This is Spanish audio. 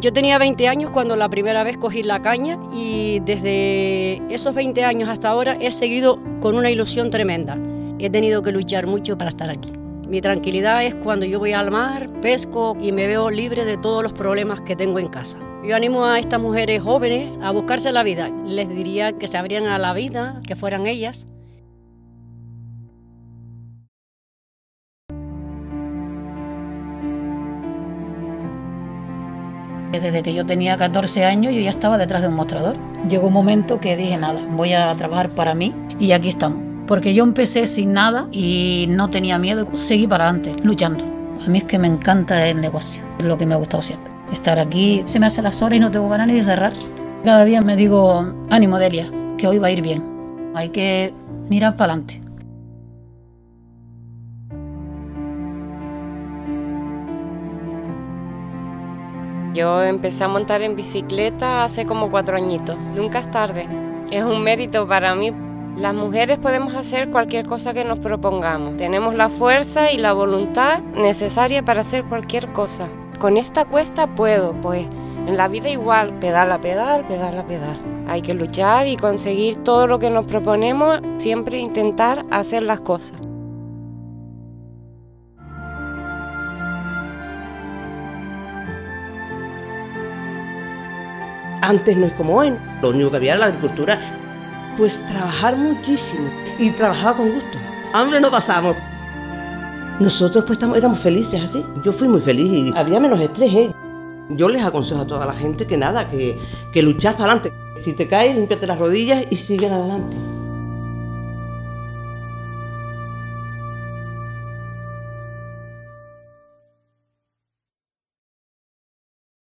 Yo tenía 20 años cuando la primera vez cogí la caña y desde esos 20 años hasta ahora he seguido con una ilusión tremenda. He tenido que luchar mucho para estar aquí. Mi tranquilidad es cuando yo voy al mar, pesco y me veo libre de todos los problemas que tengo en casa. Yo animo a estas mujeres jóvenes a buscarse la vida. Les diría que se abrieran a la vida, que fueran ellas. Desde que yo tenía 14 años yo ya estaba detrás de un mostrador. Llegó un momento que dije nada, voy a trabajar para mí y aquí estamos. Porque yo empecé sin nada y no tenía miedo, seguí para adelante, luchando. A mí es que me encanta el negocio, es lo que me ha gustado siempre. Estar aquí, se me hacen las horas y no tengo ganas ni de cerrar. Cada día me digo, ánimo Delia, que hoy va a ir bien. Hay que mirar para adelante. Yo empecé a montar en bicicleta hace como 4 añitos. Nunca es tarde. Es un mérito para mí. Las mujeres podemos hacer cualquier cosa que nos propongamos. Tenemos la fuerza y la voluntad necesaria para hacer cualquier cosa. Con esta cuesta puedo, pues en la vida igual, pedal a pedal, pedal a pedal. Hay que luchar y conseguir todo lo que nos proponemos, siempre intentar hacer las cosas. Antes no es como hoy, lo único que había era la agricultura. Pues trabajar muchísimo y trabajaba con gusto. Hambre no pasamos. Nosotros pues éramos felices así. Yo fui muy feliz y había menos estrés, ¿eh? Yo les aconsejo a toda la gente que nada, que luchar para adelante. Si te caes, límpiate las rodillas y sigue adelante.